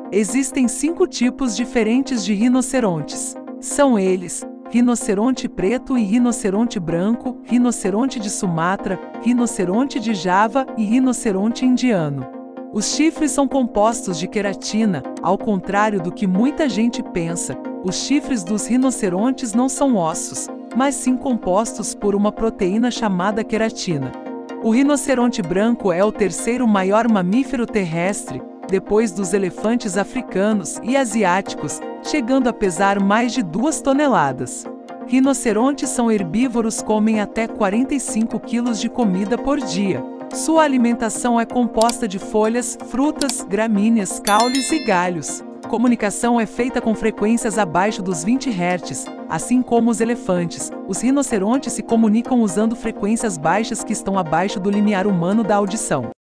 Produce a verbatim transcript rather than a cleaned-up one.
Existem cinco tipos diferentes de rinocerontes. São eles: rinoceronte preto e rinoceronte branco, rinoceronte de Sumatra, rinoceronte de Java e rinoceronte indiano. Os chifres são compostos de queratina, ao contrário do que muita gente pensa. Os chifres dos rinocerontes não são ossos, mas sim compostos por uma proteína chamada queratina. O rinoceronte branco é o terceiro maior mamífero terrestre, depois dos elefantes africanos e asiáticos, chegando a pesar mais de duas toneladas. Rinocerontes são herbívoros, comem até quarenta e cinco quilos de comida por dia. Sua alimentação é composta de folhas, frutas, gramíneas, caules e galhos. Comunicação é feita com frequências abaixo dos vinte hertz, assim como os elefantes. Os rinocerontes se comunicam usando frequências baixas que estão abaixo do limiar humano da audição.